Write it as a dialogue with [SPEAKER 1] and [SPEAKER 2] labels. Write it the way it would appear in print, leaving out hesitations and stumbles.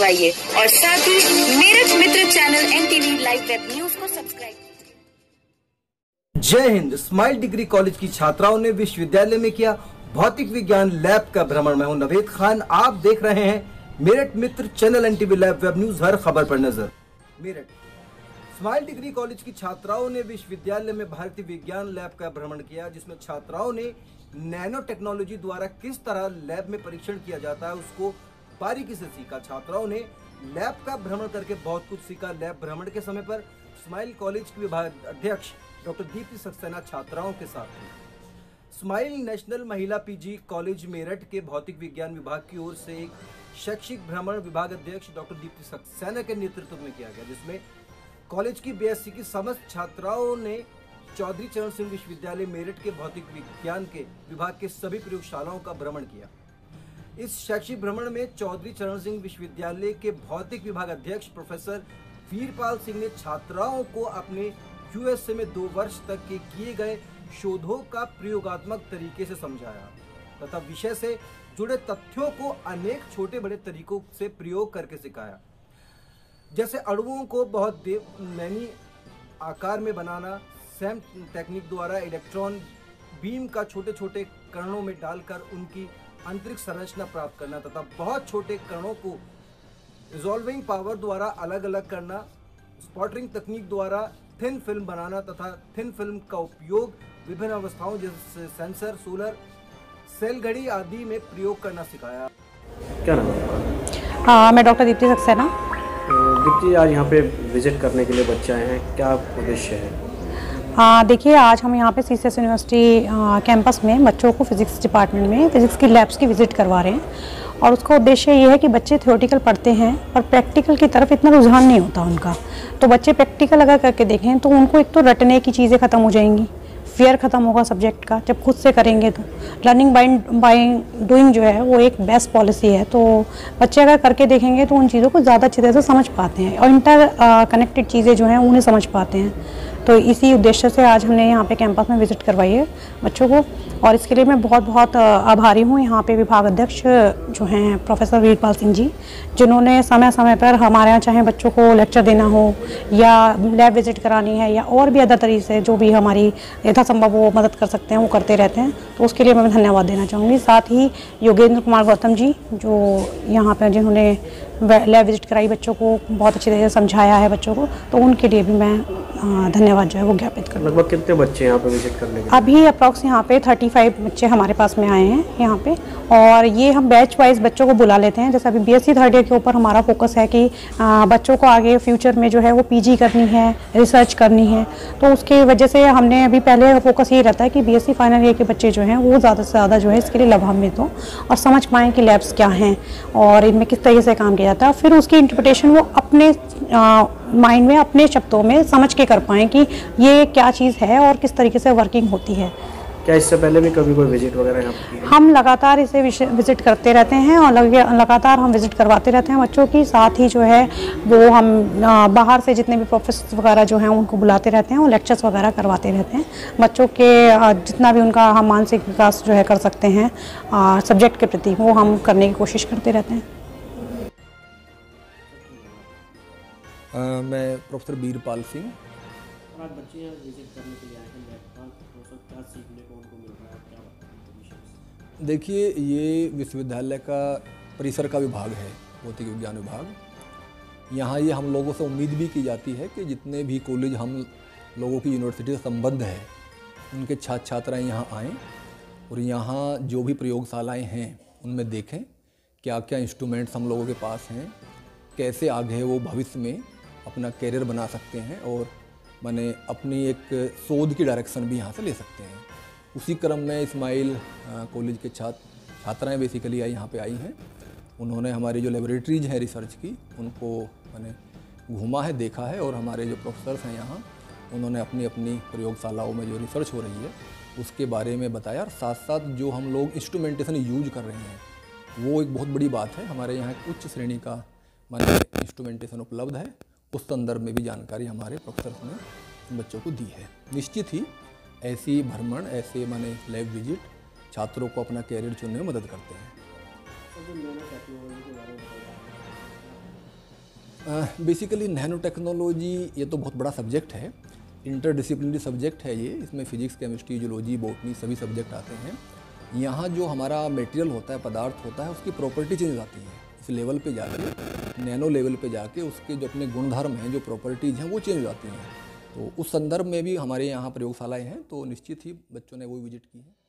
[SPEAKER 1] दबाइए और साथ ही Meerut Mitra channel NTV live web news को सब्सक्राइब कीजिए।
[SPEAKER 2] जय हिंद। स्माइल डिग्री कॉलेज की छात्राओं ने विश्वविद्यालय में किया भौतिक विज्ञान लैब का भ्रमण। मैं हूं नवेद खान, आप देख रहे हैं Meerut Mitra channel NTV live web news, हर खबर पर नजर। मेरठ स्माइल डिग्री कॉलेज की छात्राओं ने विश्वविद्यालय में भारतीय विज्ञान लैब का भ्रमण किया, जिसमें छात्राओं ने नैनो टेक्नोलॉजी द्वारा किस तरह लैब में परीक्षण किया जाता है उसको बारीकी से सीखा। छात्राओं ने लैब का भ्रमण करके बहुत कुछ सीखा। लैब भ्रमण के समय पर स्माइल कॉलेज के विभाग अध्यक्ष डॉक्टर दीप्ति सक्सेना छात्राओं के साथ थी। स्माइल नेशनल महिला PG कॉलेज मेरठ के भौतिक विज्ञान विभाग की ओर से एक शैक्षिक भ्रमण विभाग अध्यक्ष डॉक्टर दीप्ति सक्सेना के नेतृत्व में किया गया, जिसमें कॉलेज की BSc की समस्त छात्राओं ने चौधरी चरण सिंह विश्वविद्यालय मेरठ के भौतिक विज्ञान के विभाग के सभी प्रयोगशालाओं का भ्रमण किया। इस शैक्षिक भ्रमण में चौधरी चरण सिंह विश्वविद्यालय के भौतिक विभाग अध्यक्ष प्रोफेसर वीरपाल सिंह ने छात्राओं को अपने USA में 2 वर्ष तक के किए गए शोधों का प्रयोगात्मक तरीके से समझाया तथा विषय से जुड़े तथ्यों को अनेक छोटे बड़े तरीकों से प्रयोग करके सिखाया, जैसे अणुओं को बहुत नैनी आकार में बनाना, सैम टेक्निक द्वारा इलेक्ट्रॉन बीम का छोटे छोटे कणों में डालकर उनकी आंतरिक संरचना प्राप्त करना तथा बहुत छोटे कणों को रिजॉल्विंग पावर द्वारा अलग अलग करना, स्पॉटरिंग तकनीक द्वारा थिन फिल्म बनाना तथा थिन फिल्म का उपयोग विभिन्न अवस्थाओं जैसे सेंसर, सोलर सेल घड़ी आदि में प्रयोग करना सिखाया।
[SPEAKER 3] क्या नाम है?
[SPEAKER 4] मैं डॉक्टर दीप्ति सक्सेना।
[SPEAKER 3] दीप्ति, आज यहाँ पे विजिट करने के लिए बच्चे आए हैं, क्या उद्देश्य है?
[SPEAKER 4] देखिए, आज हम यहाँ पे CCS यूनिवर्सिटी कैंपस में बच्चों को फिजिक्स डिपार्टमेंट में फिजिक्स की लैब्स की विजिट करवा रहे हैं और उसका उद्देश्य ये है कि बच्चे थ्योरेटिकल पढ़ते हैं और प्रैक्टिकल की तरफ इतना रुझान नहीं होता उनका। तो बच्चे प्रैक्टिकल अगर करके देखें तो उनको एक तो रटने की चीज़ें ख़त्म हो जाएंगी, फियर ख़त्म होगा सब्जेक्ट का। जब खुद से करेंगे तो लर्निंग बाय डूइंग जो है वो एक बेस्ट पॉलिसी है। तो बच्चे अगर करके देखेंगे तो उन चीज़ों को ज़्यादा अच्छी तरह से समझ पाते हैं और इंटर कनेक्टेड चीज़ें जो हैं उन्हें समझ पाते हैं। तो इसी उद्देश्य से आज हमने यहाँ पे कैंपस में विज़िट करवाई है बच्चों को और इसके लिए मैं बहुत बहुत आभारी हूँ यहाँ पे विभाग अध्यक्ष जो हैं प्रोफेसर वीरपाल सिंह जी, जिन्होंने समय समय पर हमारे यहाँ चाहे बच्चों को लेक्चर देना हो या लैब विज़िट करानी है या और भी अदर तरीके से जो भी हमारी यथासंभव वो मदद कर सकते हैं वो करते रहते हैं। तो उसके लिए मैं धन्यवाद देना चाहूँगी। साथ ही योगेंद्र कुमार गौतम जी जो यहाँ पर जिन्होंने लैब विज़िट कराई, बच्चों को बहुत अच्छी तरह से समझाया है बच्चों को, तो उनके लिए भी मैं धन्यवाद जो है वो ज्ञापित करूँ।
[SPEAKER 3] लगभग कितने बच्चे यहाँ पे विजिट करने के?
[SPEAKER 4] अभी अप्रॉक्स यहाँ पे 35 बच्चे हमारे पास में आए हैं यहाँ पे और ये हम बैच वाइज बच्चों को बुला लेते हैं। जैसे अभी BSc थर्ड ईयर के ऊपर हमारा फोकस है कि बच्चों को आगे फ्यूचर में जो है वो PG करनी है, रिसर्च करनी है। तो उसके वजह से हमने अभी पहले फोकस ये रहता है कि BSc फाइनल ईयर के बच्चे जो हैं वो ज़्यादा से ज़्यादा जो है इसके लिए लाभान्वित हो और समझ पाएँ कि लैब्स क्या हैं और इनमें किस तरीके से काम किया जाता है। फिर उसकी इंटरप्रिटेशन वो अपने माइंड में अपने शब्दों में समझ के कर पाएँ कि ये क्या चीज़ है और किस तरीके से वर्किंग होती है।
[SPEAKER 3] क्या इससे पहले भी कभी कोई विजिट वगैरह यहाँ पे?
[SPEAKER 4] हम लगातार इसे विजिट करते रहते हैं और लगातार हम विजिट करवाते रहते हैं बच्चों की। साथ ही जो है वो हम बाहर से जितने भी प्रोफेसर वगैरह जो हैं उनको बुलाते रहते हैं और लेक्चर्स वगैरह करवाते रहते हैं। बच्चों के जितना भी उनका हम मानसिक विकास जो है कर सकते हैं सब्जेक्ट के प्रति, वो हम करने की कोशिश करते रहते हैं।
[SPEAKER 5] मैं प्रोफेसर वीरपाल सिंह।
[SPEAKER 3] आज बच्चे यहाँ विजिट करने के लिए आए हैं, क्या सीखने को उनको मिल रहा है, क्या बताएंगे?
[SPEAKER 5] देखिए, ये विश्वविद्यालय का परिसर का विभाग है, भौतिक विज्ञान विभाग। यहाँ ये हम लोगों से उम्मीद भी की जाती है कि जितने भी कॉलेज हम लोगों की यूनिवर्सिटी से संबद्ध है उनके छात्र छात्राएँ यहाँ आएँ और यहाँ जो भी प्रयोगशालाएँ हैं उनमें देखें क्या क्या इंस्ट्रूमेंट्स हम लोगों के पास हैं, कैसे आगे वो भविष्य में अपना कैरियर बना सकते हैं और माने अपनी एक शोध की डायरेक्शन भी यहाँ से ले सकते हैं। उसी क्रम में स्माइल कॉलेज के छात्राएँ बेसिकली यहाँ पे आई हैं। उन्होंने हमारी जो लेबोरेटरीज हैं रिसर्च की उनको मैंने घूमा है, देखा है और हमारे जो प्रोफेसर्स हैं यहाँ उन्होंने अपनी अपनी प्रयोगशालाओं में जो रिसर्च हो रही है उसके बारे में बताया और साथ साथ जो हम लोग इंस्ट्रूमेंटेशन यूज कर रहे हैं वो एक बहुत बड़ी बात है। हमारे यहाँ एक उच्च श्रेणी का माने इंस्ट्रूमेंटेशन उपलब्ध है, उस संदर्भ में भी जानकारी हमारे प्रोफेसर्स ने बच्चों को दी है। निश्चित ही ऐसी भ्रमण, ऐसे माने लैब विजिट छात्रों को अपना कैरियर चुनने में मदद करते हैं। बेसिकली नैनो टेक्नोलॉजी ये तो बहुत बड़ा सब्जेक्ट है, इंटरडिसिप्लिनरी सब्जेक्ट है ये। इसमें फिजिक्स, केमिस्ट्री, जूलॉजी, बॉटनी सभी सब्जेक्ट आते हैं। यहाँ जो हमारा मटेरियल होता है, पदार्थ होता है, उसकी प्रॉपर्टी चेंज हो जाती है। इस लेवल पे जाके, नैनो लेवल पे जाके उसके जो अपने गुणधर्म हैं, जो प्रॉपर्टीज़ हैं, वो चेंज हो जाती हैं। तो उस संदर्भ में भी हमारे यहाँ प्रयोगशालाएँ हैं, तो निश्चित ही बच्चों ने वो विजिट की है।